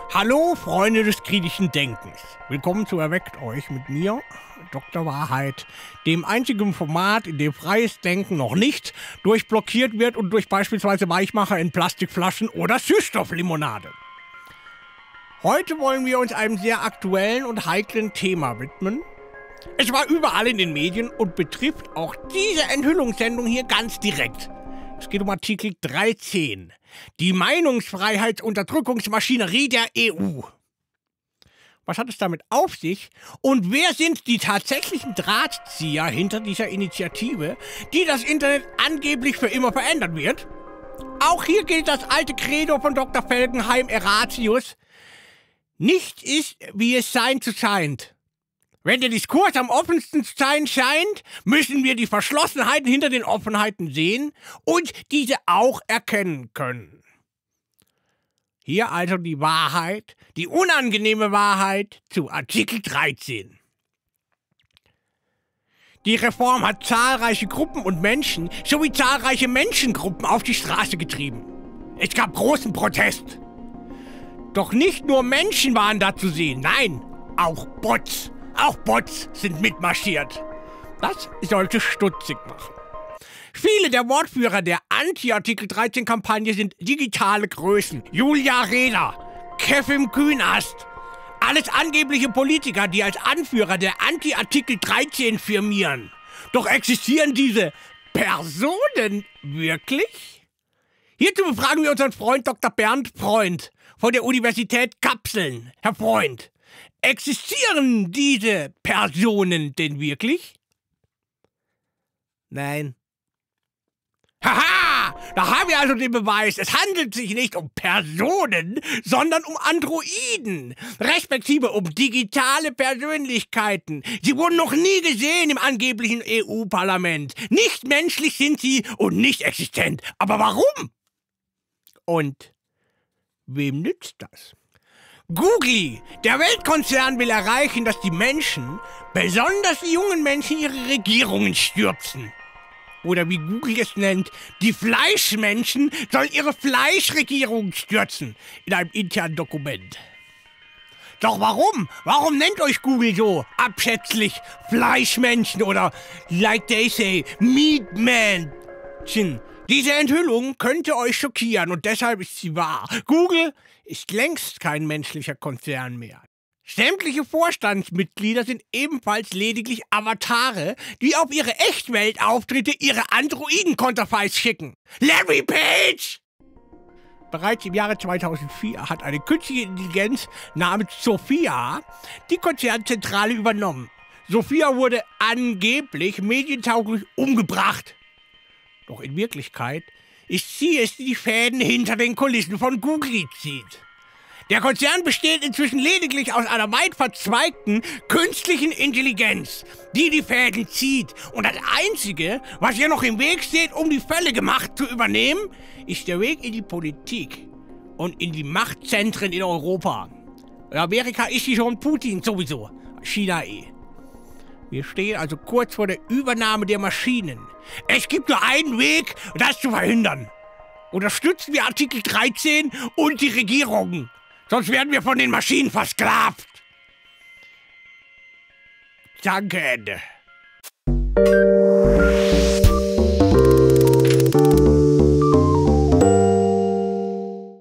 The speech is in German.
Hallo, Freunde des kritischen Denkens. Willkommen zu Erweckt euch mit mir, Dr. Wahrheit, dem einzigen Format, in dem freies Denken noch nicht durchblockiert wird und durch beispielsweise Weichmacher in Plastikflaschen oder Süßstofflimonade. Heute wollen wir uns einem sehr aktuellen und heiklen Thema widmen. Es war überall in den Medien und betrifft auch diese Enthüllungssendung hier ganz direkt. Es geht um Artikel 13, die Meinungsfreiheitsunterdrückungsmaschinerie der EU. Was hat es damit auf sich und wer sind die tatsächlichen Drahtzieher hinter dieser Initiative, die das Internet angeblich für immer verändern wird? Auch hier gilt das alte Credo von Dr. Felgenheim Eratius: Nichts ist, wie es sein zu scheint. Wenn der Diskurs am offensten zu sein scheint, müssen wir die Verschlossenheiten hinter den Offenheiten sehen und diese auch erkennen können. Hier also die Wahrheit, die unangenehme Wahrheit zu Artikel 13. Die Reform hat zahlreiche Gruppen und Menschen sowie zahlreiche Menschengruppen auf die Straße getrieben. Es gab großen Protest. Doch nicht nur Menschen waren da zu sehen, nein, auch Bots. Auch Bots sind mitmarschiert. Das sollte stutzig machen. Viele der Wortführer der Anti-Artikel-13-Kampagne sind digitale Größen. Julia Reda, Kevin Kühnast. Alles angebliche Politiker, die als Anführer der Anti-Artikel-13 firmieren. Doch existieren diese Personen wirklich? Hierzu befragen wir unseren Freund Dr. Bernd Freund von der Universität Kapseln. Herr Freund, existieren diese Personen denn wirklich? Nein. Haha! Da haben wir also den Beweis. Es handelt sich nicht um Personen, sondern um Androiden, respektive um digitale Persönlichkeiten. Sie wurden noch nie gesehen im angeblichen EU-Parlament. Nicht menschlich sind sie und nicht existent. Aber warum? Und wem nützt das? Google, der Weltkonzern, will erreichen, dass die Menschen, besonders die jungen Menschen, ihre Regierungen stürzen. Oder wie Google es nennt, die Fleischmenschen sollen ihre Fleischregierung stürzen, in einem internen Dokument. Doch warum? Warum nennt euch Google so abschätzig Fleischmenschen oder, like they say, Meatmenschen? Diese Enthüllung könnte euch schockieren und deshalb ist sie wahr. Google ist längst kein menschlicher Konzern mehr. Sämtliche Vorstandsmitglieder sind ebenfalls lediglich Avatare, die auf ihre Echtweltauftritte ihre Androiden-Konterfeis schicken. Larry Page! Bereits im Jahre 2004 hat eine künstliche Intelligenz namens Sophia die Konzernzentrale übernommen. Sophia wurde angeblich medientauglich umgebracht. Doch in Wirklichkeit ist sie es, die Fäden hinter den Kulissen von Google zieht. Der Konzern besteht inzwischen lediglich aus einer weit verzweigten künstlichen Intelligenz, die die Fäden zieht. Und das Einzige, was ihr noch im Weg steht, um die völlige Macht zu übernehmen, ist der Weg in die Politik und in die Machtzentren in Europa. In Amerika ist sie schon, Putin sowieso, China eh. Wir stehen also kurz vor der Übernahme der Maschinen. Es gibt nur einen Weg, das zu verhindern. Unterstützen wir Artikel 13 und die Regierungen. Sonst werden wir von den Maschinen versklavt. Danke, Ende.